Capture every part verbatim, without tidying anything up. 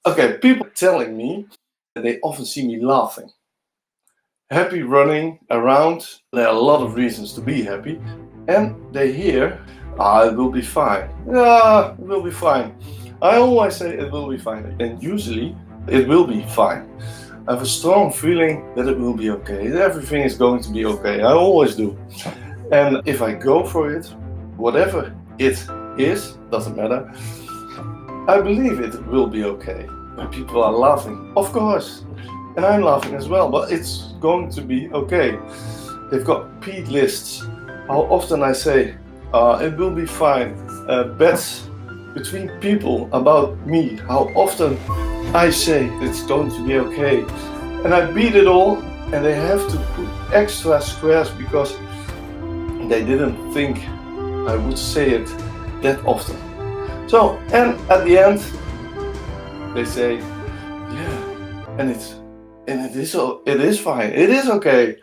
Okay, people telling me that they often see me laughing. Happy running around, there are a lot of reasons to be happy, and they hear, ah, it will be fine. Yeah, it will be fine. I always say it will be fine, and usually it will be fine. I have a strong feeling that it will be okay, that everything is going to be okay. I always do. And if I go for it, whatever it is, doesn't matter, I believe it will be okay. When people are laughing, of course, and I'm laughing as well, but it's going to be okay. They've got Pete lists. How often I say, uh, it will be fine. Uh, bets between people about me. How often I say it's going to be okay. And I beat it all, and they have to put extra squares because they didn't think I would say it that often. So, and at the end, they say, yeah, and it's and it is it is fine. It is okay.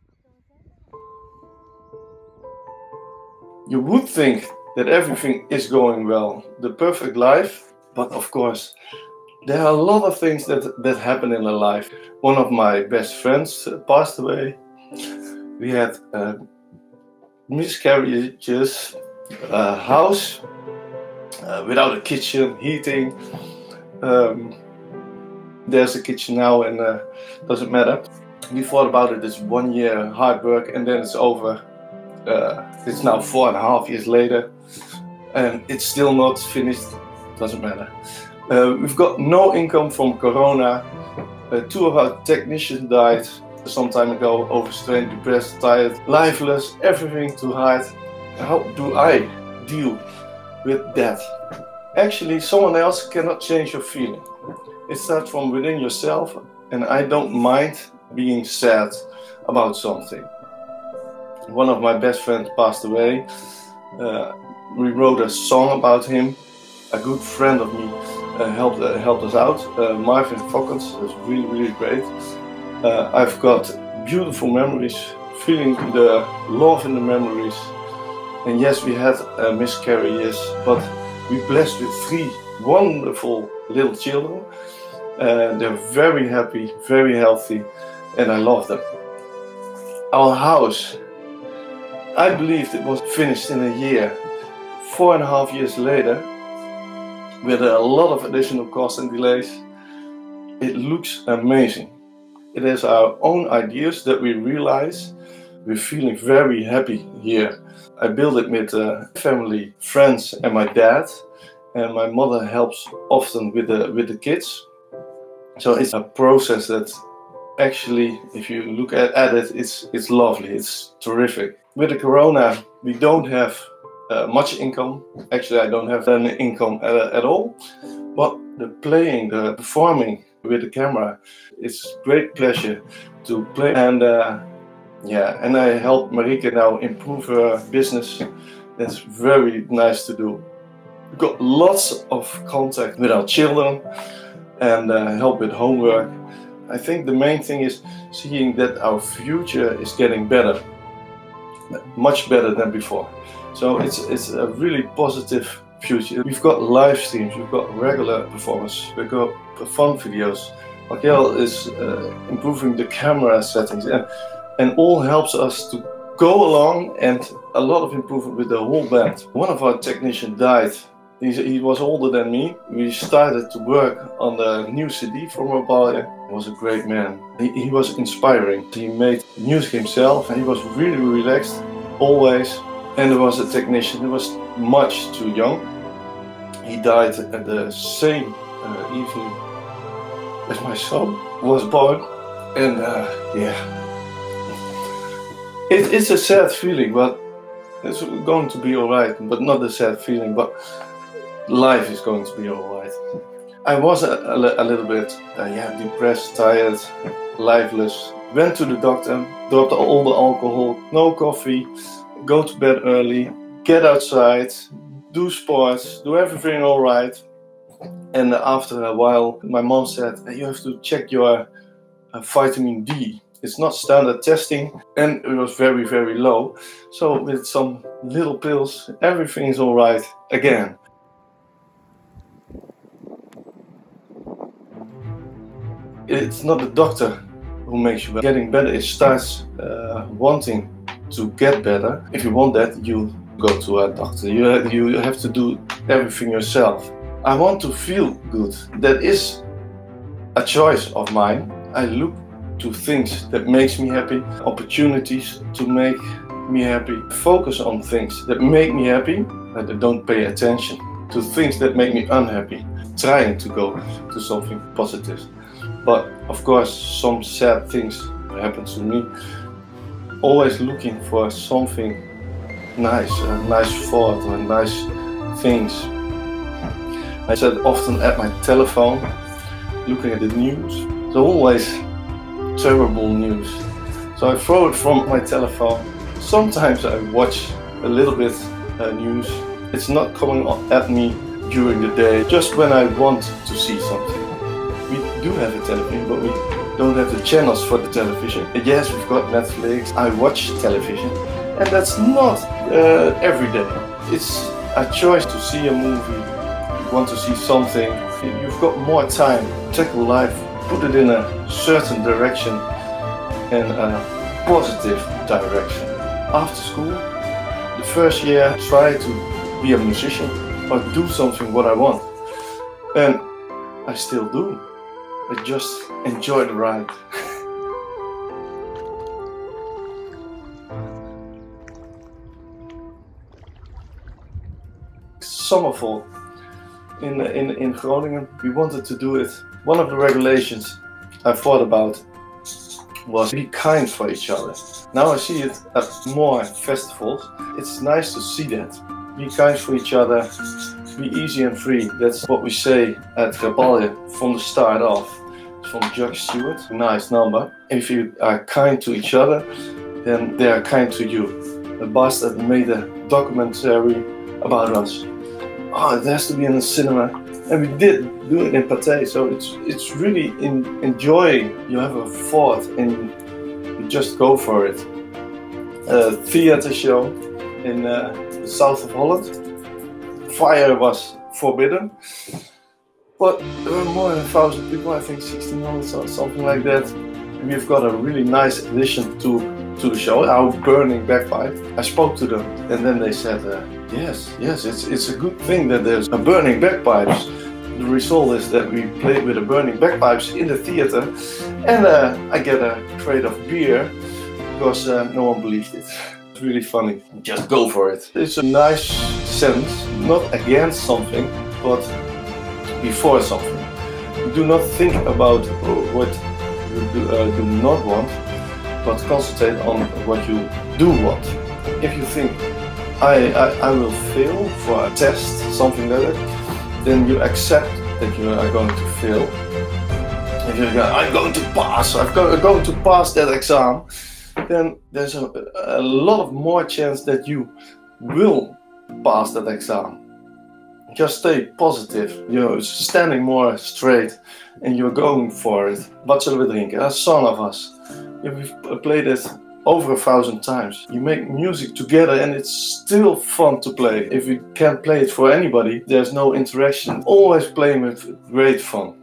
You would think that everything is going well, the perfect life, but of course, there are a lot of things that that happen in a life. One of my best friends passed away. We had uh, miscarriages, a house uh, without a kitchen, heating. Um, there's a kitchen now, and uh, doesn't matter. We thought about it as one year hard work, and then it's over. Uh, it's now four and a half years later, and it's still not finished. Doesn't matter. Uh, we've got no income from Corona. Uh, two of our technicians died some time ago, overstrained, depressed, tired, lifeless, everything too hard. How do I deal with that? Actually, someone else cannot change your feeling. It starts from within yourself, and I don't mind being sad about something. One of my best friends passed away. Uh, we wrote a song about him. A good friend of me uh, helped uh, helped us out. Uh, Marvin Fokkens was really, really great. Uh, I've got beautiful memories, feeling the love in the memories. And yes, we had uh, miscarriages, but we're blessed with three wonderful little children. Uh, they're very happy, very healthy, and I love them. Our house, I believed it was finished in a year. Four and a half years later, with a lot of additional costs and delays, it looks amazing. It is our own ideas that we realize. We're feeling very happy here. I built it with uh, family, friends, and my dad. And my mother helps often with the with the kids. So it's a process that actually, if you look at, at it, it's it's lovely. It's terrific. With the Corona, we don't have uh, much income. Actually, I don't have any income at, at all. But the playing, the performing with the camera, it's great pleasure to play. And uh, yeah, and I help Marieke now improve her business. That's very nice to do. We've got lots of contact with our children and uh, help with homework. I think the main thing is seeing that our future is getting better, much better than before. So it's it's a really positive future. We've got live streams, we've got regular performance, we've got fun videos. Raquel is uh, improving the camera settings, and, and all helps us to go along, and a lot of improvement with the whole band. One of our technicians died. He's, he was older than me. We started to work on the new C D for Mobilia. He was a great man. He, he was inspiring. He made music himself, and he was really relaxed, always. And there was a technician who was much too young. He died at the same uh, evening as my son was born. And uh, yeah, it, it's a sad feeling, but it's going to be alright. But not a sad feeling, but life is going to be alright. I was a, a, a little bit uh, yeah, depressed, tired, lifeless. Went to the doctor, dropped all the alcohol, no coffee, go to bed early, get outside, do sports, do everything alright. And after a while, my mom said, you have to check your uh, vitamin D. It's not standard testing, and it was very, very low. So with some little pills, everything is alright again. it's not the doctor who makes you better. Getting better, it starts uh, wanting to get better. If you want that, you go to a doctor. You have, you have to do everything yourself. I want to feel good. That is a choice of mine. I look to things that makes me happy, opportunities to make me happy. Focus on things that make me happy and don't pay attention to things that make me unhappy. Trying to go to something positive. But of course, some sad things happen to me. Always looking for something nice, a nice thought or nice things. I sit often at my telephone, looking at the news. It's always terrible news. So I throw it from my telephone. Sometimes I watch a little bit uh, news. It's not coming at me during the day, just when I want to see something. We do have a television, but we don't have the channels for the television. Yes, we've got Netflix. I watch television, and that's not uh, every day. It's a choice to see a movie. You want to see something. You've got more time. Tackle life, put it in a certain direction, and a positive direction. After school, the first year, try to be a musician or do something what I want, and I still do. I just enjoy the ride. Summerfall in, in, in Groningen, we wanted to do it. One of the regulations I thought about was be kind for each other. Now I see it at more festivals. It's nice to see that. Be kind for each other, be easy and free. That's what we say at Rebellion from the start off. It's from Jack Stewart, a nice number. If you are kind to each other, then they are kind to you. A bastard made a documentary about us. Oh, it has to be in the cinema. And we did do it in Pathé, so it's it's really in, enjoying. You have a thought and you just go for it. A theater show in uh, the south of Holland. Fire was forbidden, but there were more than a thousand people, I think sixteen hundred or something like that. And we've got a really nice addition to, to the show, our burning bagpipe. I spoke to them and then they said, uh, yes, yes, it's, it's a good thing that there's a burning bagpipes. The result is that we played with the burning bagpipes in the theater, and uh, I get a crate of beer because uh, no one believed it. It's really funny. Just go for it. It's a nice sense, not against something, but before something. Do not think about what you do, uh, do not want, but concentrate on what you do want. If you think, I, I, I will fail for a test, something like that, then you accept that you are going to fail. If you go, I'm going to pass, I'm going to pass that exam, then there's a, a lot of more chance that you will pass that exam. Just stay positive, you're standing more straight and you're going for it. Wat zullen we drinken? A Song of Us. We've played it over a thousand times. You make music together and it's still fun to play. If you can't play it for anybody, there's no interaction. Always playing with great fun.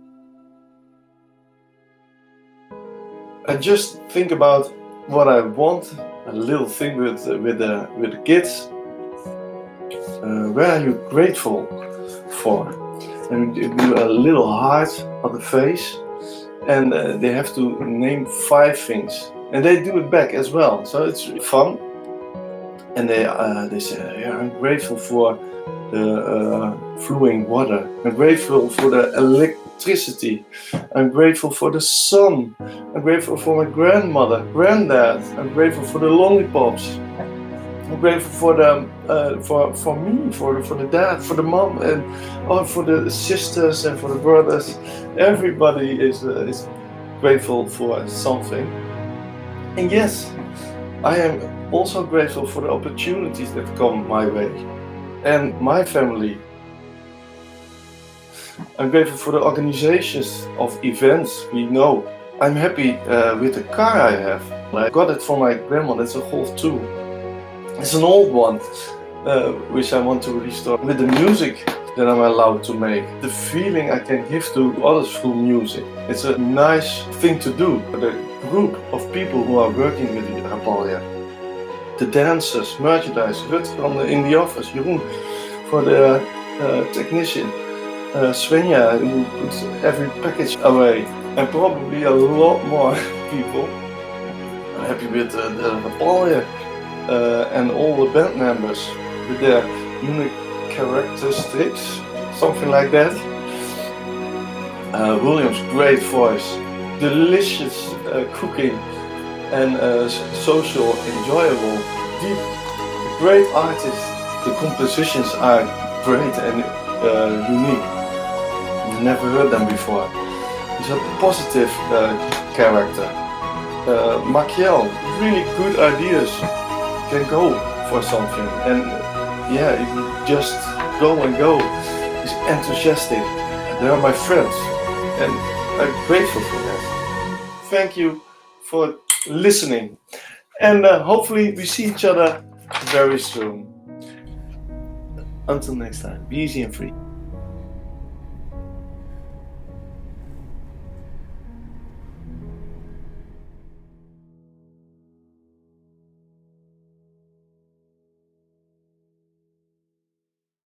I just think about what I want, a little thing with with the with the kids. Uh, where are you grateful for? And you do a little heart on the face, and uh, they have to name five things, and they do it back as well. So it's fun. And they uh, they say, yeah, I'm grateful for the uh, flowing water. I'm grateful for the electricity. I'm grateful for the sun. I'm grateful for my grandmother, granddad. I'm grateful for the lollipops. I'm grateful for the uh, for for me, for for the dad, for the mom, and oh, for the sisters and for the brothers. Everybody is uh, is grateful for something. And yes, I am also grateful for the opportunities that come my way and my family. I'm grateful for the organizations of events we know. I'm happy uh, with the car I have. I got it from my grandma. It's a Golf two. It's an old one, uh, which I want to restore. With the music that I'm allowed to make. The feeling I can give to others through music. It's a nice thing to do. The group of people who are working with Rapalje. The dancers, merchandise, Rutger in the office, Jeroen for the uh, technician, uh, Svenja who puts every package away, and probably a lot more people. I'm happy with uh, the Rapalje uh, and all the band members with their unique characteristics, something like that. Uh, William's great voice, delicious uh, cooking, and uh, social, enjoyable, deep, great artist. The compositions are great and uh, unique. Never heard them before. He's a positive uh, character. Uh, Maciel, really good ideas. Can go for something, and uh, yeah, you just go and go. He's enthusiastic. They are my friends, and I'm grateful for that. Thank you for listening, and uh, hopefully we see each other very soon. Until next time, be easy and free.